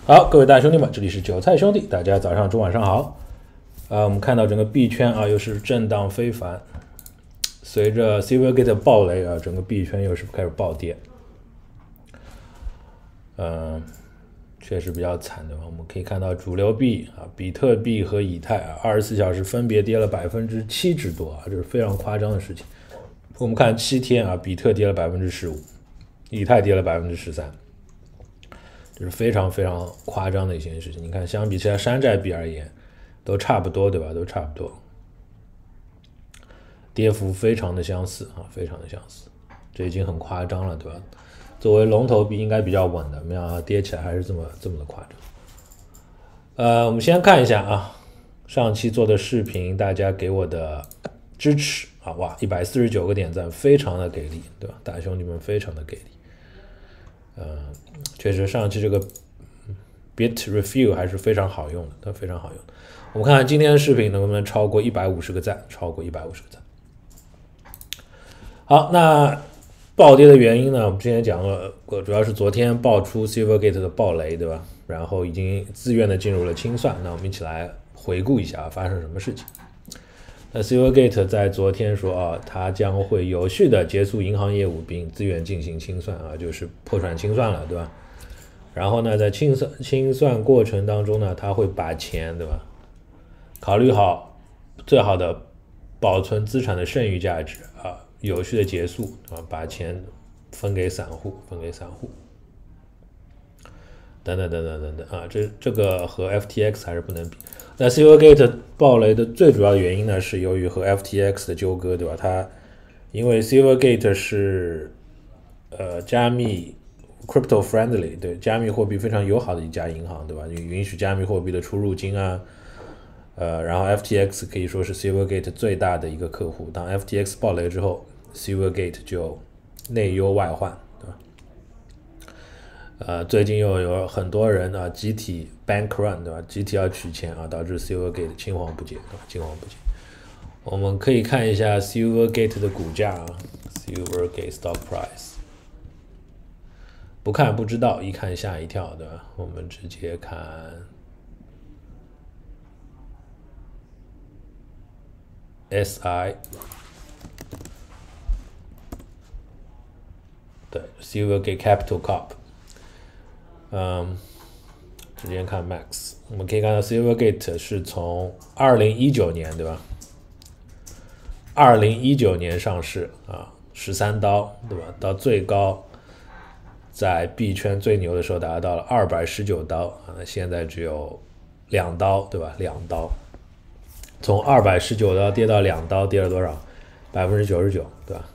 好，各位大兄弟们，这里是韭菜兄弟，大家早上、中晚上好。我们看到整个币圈啊，又是震荡非凡，随着 Silvergate 暴雷啊，整个币圈又是开始暴跌。确实比较惨的。我们可以看到主流币啊，比特币和以太啊，24小时分别跌了7%之多啊，这是非常夸张的事情。我们看7天啊，比特跌了15%，以太跌了13%，这是非常非常夸张的一件事情。你看，相比其他山寨币而言，都差不多，对吧？都差不多，跌幅非常的相似啊，非常的相似，这已经很夸张了，对吧？作为龙头币应该比较稳的，没想到跌起来还是这么的夸张。我们先看一下啊，上期做的视频，大家给我的支持啊，哇，149个点赞，非常的给力，对吧？大兄弟们非常的给力。确实上期这个 Bit Review 还是非常好用的，它非常好用的。我们看看今天的视频能不能超过150个赞，超过150个赞。好，那暴跌的原因呢？我们之前讲了，主要是昨天爆出 Silvergate 的暴雷，对吧？然后已经自愿的进入了清算。那我们一起来回顾一下发生什么事情。那 Silvergate 在昨天说啊，它将会有序的结束银行业务，并自愿进行清算啊，就是破产清算了，对吧？然后呢，在清算过程当中呢，他会把钱，对吧？考虑好最好的保存资产的剩余价值啊。有序的结束啊，把钱分给散户，等等啊，这个和 FTX 还是不能比。那 Silvergate 暴雷的最主要的原因呢，是由于和 FTX 的纠葛，对吧？它因为 Silvergate 是加密 crypto friendly， 对加密货币非常友好的一家银行，对吧？允许加密货币的出入金啊。然后 FTX 可以说是 Silvergate 最大的一个客户。当 FTX 暴雷之后，Silvergate 就内忧外患，对吧？最近又有很多人啊集体 bank run， 对吧？集体要取钱啊，导致 Silvergate 青黄不接，对吧？青黄不接。我们可以看一下 Silvergate 的股价啊 ，Silvergate stock price。不看不知道，一看吓一跳，对吧？我们直接看。SI 对 Silvergate Capital Corp， 直接看 Max， 我们可以看到 Silvergate 是从2019年，对吧？2019年上市啊，13刀，对吧？到最高在币圈最牛的时候达到了219刀啊，那现在只有2刀，对吧？2刀。从219刀跌到2刀，跌了多少？99%，对吧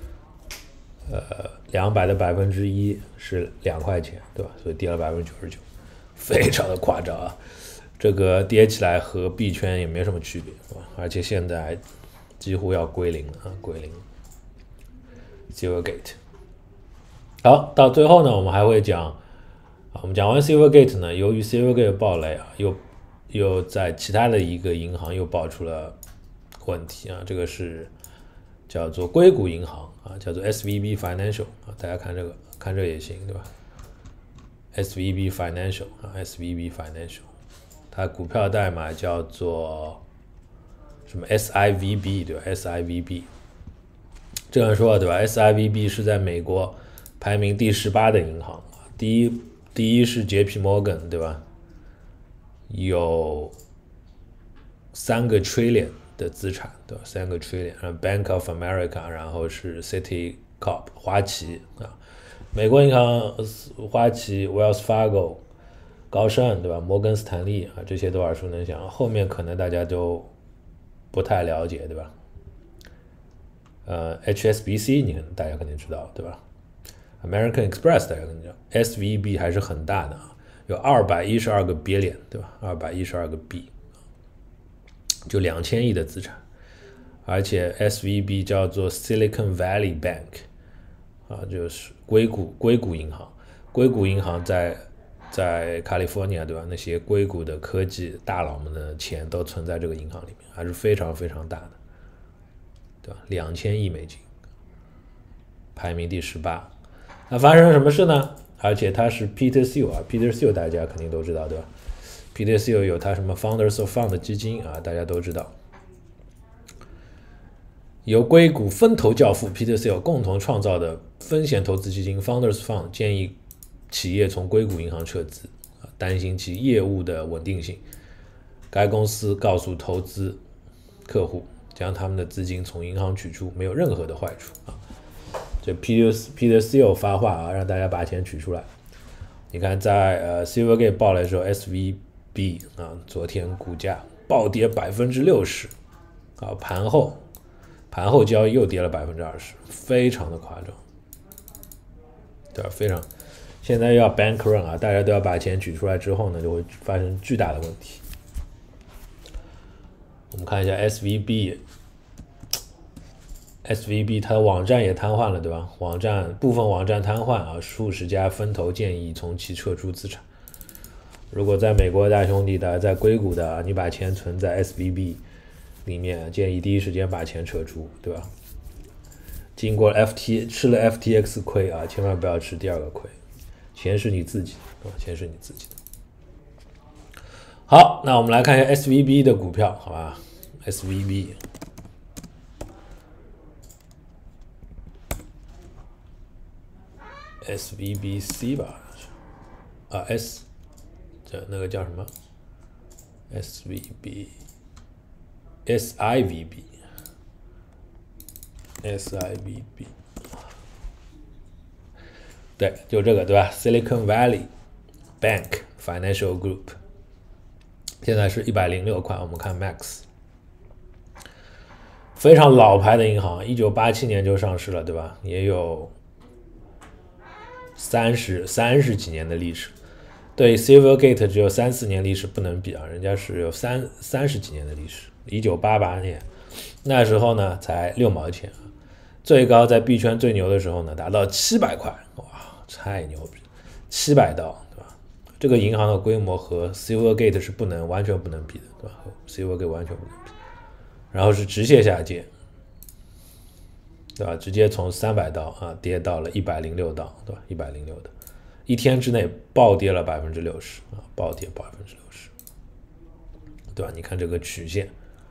？200的1%是2块钱，对吧？所以跌了99%，非常的夸张啊！这个跌起来和币圈也没什么区别，对吧？而且现在几乎要归零了啊，归零了。Silvergate， 好，到最后呢，我们还会讲，我们讲完 Silvergate 呢，由于 Silvergate 暴雷啊，又在其他的一个银行又爆出了问题啊，这个是叫做硅谷银行啊，叫做 SVB Financial 啊，大家看这个也行，对吧 ？SVB Financial 啊 ，SVB Financial， 它股票代码叫做什么 SIVB 对吧 ？SIVB， 这样说对吧 ？SIVB 是在美国排名第18的银行，第一是 JP Morgan 对吧？有3个 trillion 的资产，对吧？3个 trillion， 然后 Bank of America， 然后是 Citicorp 花旗啊，美国银行花旗 Wells Fargo 高盛，对吧？摩根斯坦利啊，这些都耳熟能详，后面可能大家都不太了解，对吧？HSBC 大家肯定知道，对吧？American Express 大家肯定知道 ，SVB 还是很大的啊。有212个 billion， 对吧？212个 B， 就2000亿的资产，而且 SVB 叫做 Silicon Valley Bank， 啊，就是硅谷银行。硅谷银行在 California， 对吧？那些硅谷的科技大佬们的钱都存在这个银行里面，还是非常非常大的，对吧？2000亿美金，排名第18。那发生了什么事呢？ 而且他是 Peter Thiel 啊，Peter Thiel 大家肯定都知道对吧？Peter Thiel 有他什么 Founders of Fund 基金啊，大家都知道。由硅谷分投教父 Peter Thiel 共同创造的风险投资基金 Founders Fund 建议企业从硅谷银行撤资，担心其业务的稳定性。该公司告诉投资客户，将他们的资金从银行取出没有任何的坏处啊。这 Peter Thiel 发话啊，让大家把钱取出来。你看在Silvergate 爆雷的时候 ，SVB 啊，昨天股价暴跌60%，啊，盘后交易又跌了20%，非常的夸张，对吧？非常，现在要 bank run 啊，大家都要把钱取出来之后呢，就会发生巨大的问题。我们看一下 SVB 它的网站也瘫痪了，对吧？部分网站瘫痪啊，数十家分投建议从其撤出资产。如果在美国大兄弟的，在硅谷的，你把钱存在 SVB 里面，建议第一时间把钱撤出，对吧？经过吃了 FTX 亏啊，千万不要吃第二个亏，钱是你自己的，对吧？钱是你自己的。好，那我们来看一下 SVB 的股票，好吧 ？SVBC 吧，啊 那个叫什么 ？SVB。SIVB， 对，就这个对吧 ？Silicon Valley Bank Financial Group， 现在是106块。我们看 Max， 非常老牌的银行，1987年就上市了，对吧？也有30几年的历史。对 Silvergate 只有3-4年历史不能比啊，人家是有30几年的历史。1988年，那时候呢才6毛钱，最高在币圈最牛的时候呢达到700块，哇，太牛逼，700刀，对吧？这个银行的规模和 Silvergate 是完全不能比的，对吧？和 Silvergate 完全不能比，然后是直线下跌，对吧？直接从300刀啊跌到了106刀，对吧？106刀，一天之内暴跌了60%啊，暴跌60%，对吧？你看这个曲线。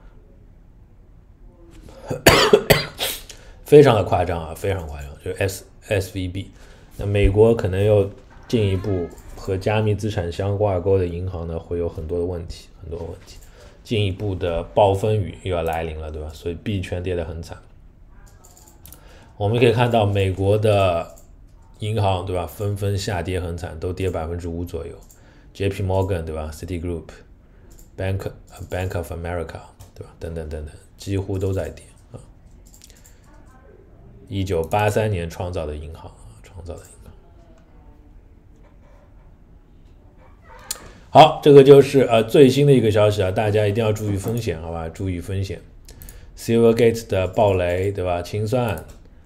非常的夸张啊，非常夸张，就是 SVB。那美国可能又进一步和加密资产相挂钩的银行呢，会有很多的问题，进一步的暴风雨又要来临了，对吧？所以币圈跌得很惨。我们可以看到美国的银行，对吧？纷纷下跌很惨，都跌5%左右。JP Morgan， 对吧 ？Citigroup、Bank of America， 对吧？等等，几乎都在跌。1983年创造的银行。好，这个就是最新的一个消息啊，大家一定要注意风险，好吧？注意风险。Silvergate 的暴雷，对吧？清算，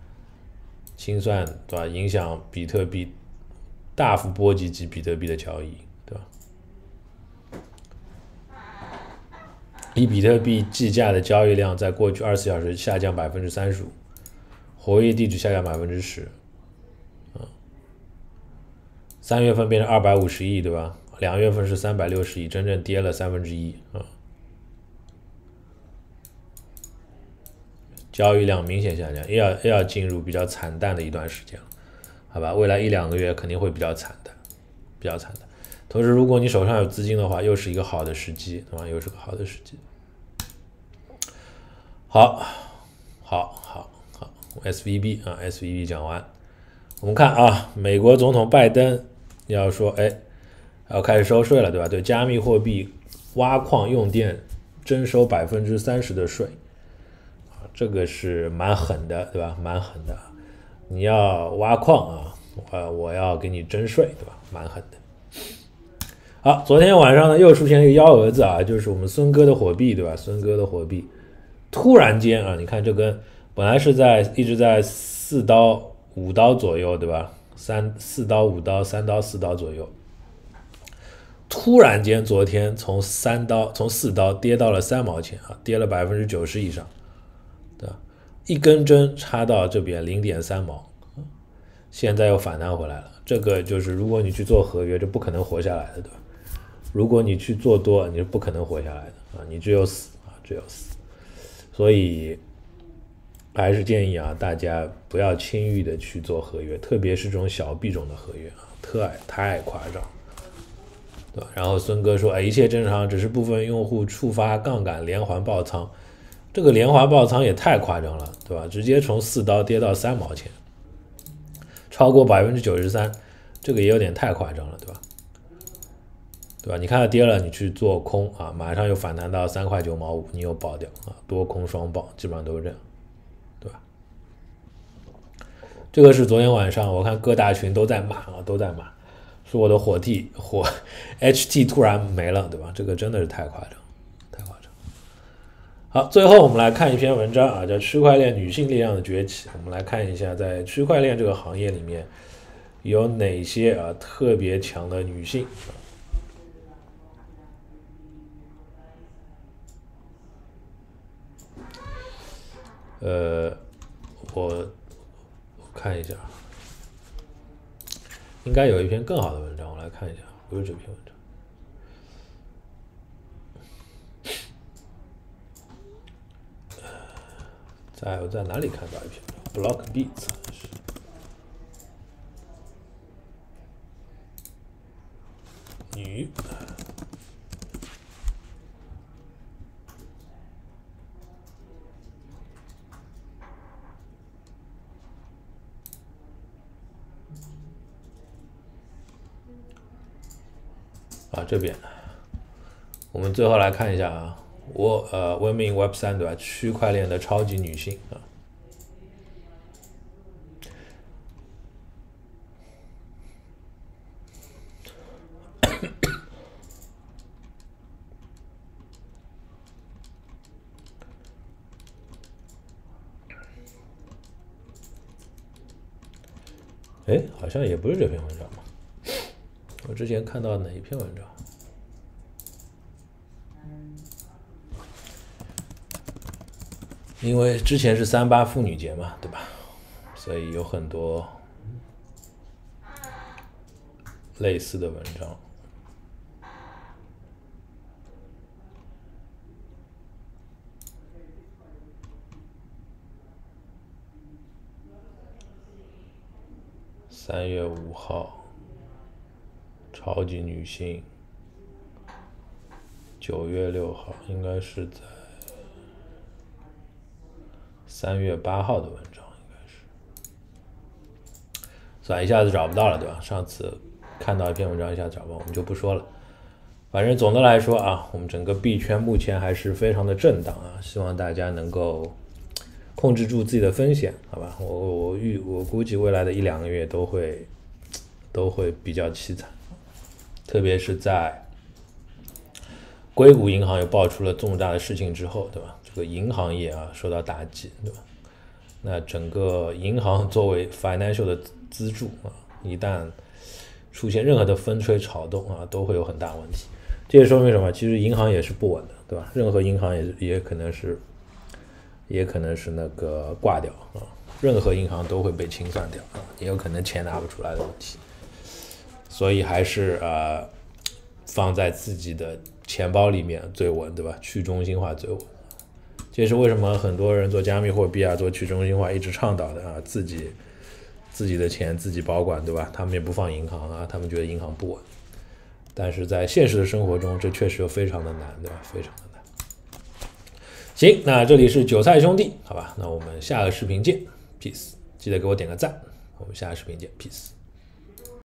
对吧？影响比特币，大幅波及比特币的交易，对吧？以比特币计价的交易量在过去24小时下降35%。活跃地址下降10%， 3月份变成250亿，对吧？2月份是360亿，真正跌了1/3啊。交易量明显下降，又要进入比较惨淡的一段时间了，好吧？未来1-2个月肯定会比较惨的。同时，如果你手上有资金的话，又是一个好的时机，对吧？又是个好的时机。好。SVB 啊 ，SVB 讲完，我们看啊，美国总统拜登要说，要开始收税了，对吧？对加密货币挖矿用电征收30%的税，这个是蛮狠的，对吧？蛮狠的，你要挖矿啊，我要给你征税，对吧？蛮狠的。好，昨天晚上呢又出现一个幺蛾子啊，就是我们孙哥的火币，对吧？孙哥的火币突然间啊，你看这根。本来是一直在4刀5刀左右，对吧？4刀5刀3刀4刀左右，突然间昨天从4刀跌到了3毛钱啊，跌了90%以上，对吧？一根针插到这边0.3毛，现在又反弹回来了， 这个就是如果你去做合约，这不可能活下来的，对吧？如果你去做多，你是不可能活下来的啊，你只有死啊，只有死。所以还是建议啊，大家不要轻易的去做合约，特别是这种小币种的合约啊，太夸张，对吧？然后孙哥说，哎，一切正常，只是部分用户触发杠杆连环爆仓，这个连环爆仓也太夸张了，对吧？直接从$4跌到3毛钱，超过93%，这个也有点太夸张了，对吧？对吧？你看它跌了，你去做空啊，马上又反弹到3.95块，你又爆掉啊，多空双爆，基本上都是这样，对吧？这个是昨天晚上我看各大群都在骂啊，都在骂，说我的HT 突然没了，对吧？这个真的是太夸张，太夸张。好，最后我们来看一篇文章啊，叫《区块链女性力量的崛起》。我们来看一下，在区块链这个行业里面有哪些啊特别强的女性。我看一下，应该有一篇更好的文章，我来看一下，不是这篇文章。我在哪里看到一篇？Block Beats 是。女。这边我们最后来看一下啊，Women in Web3 对吧？区块链的超级女性啊。哎，好像也不是这篇文章吧？我之前看到哪一篇文章？因为之前是38妇女节嘛，对吧？所以有很多类似的文章。3月5号，超级女性。9月6号，应该是在3月8号的文章，应该是。算一下子找不到了，对吧？上次看到一篇文章一下子找不到，我们就不说了。反正总的来说啊，我们整个币圈目前还是非常的震荡啊，希望大家能够控制住自己的风险，好吧？我估计未来的1-2个月都会比较凄惨，特别是在硅谷银行又爆出了重大的事情之后，对吧？这个银行业啊受到打击，对吧？那整个银行作为 financial 的支柱啊，一旦出现任何的风吹草动啊，都会有很大问题。这也说明什么？其实银行也是不稳的，对吧？任何银行也可能是那个挂掉啊，任何银行都会被清算掉啊，也有可能钱拿不出来的问题。所以还是放在自己的钱包里面最稳，对吧？去中心化最稳。这也是为什么很多人做加密货币啊，做去中心化一直倡导的啊，自己的钱自己保管，对吧？他们也不放银行啊，他们觉得银行不稳。但是在现实的生活中，这确实非常的难，对吧？非常的难。行，那这里是韭菜兄弟，好吧？那我们下个视频见 ，peace！记得给我点个赞，我们下个视频见 ，peace！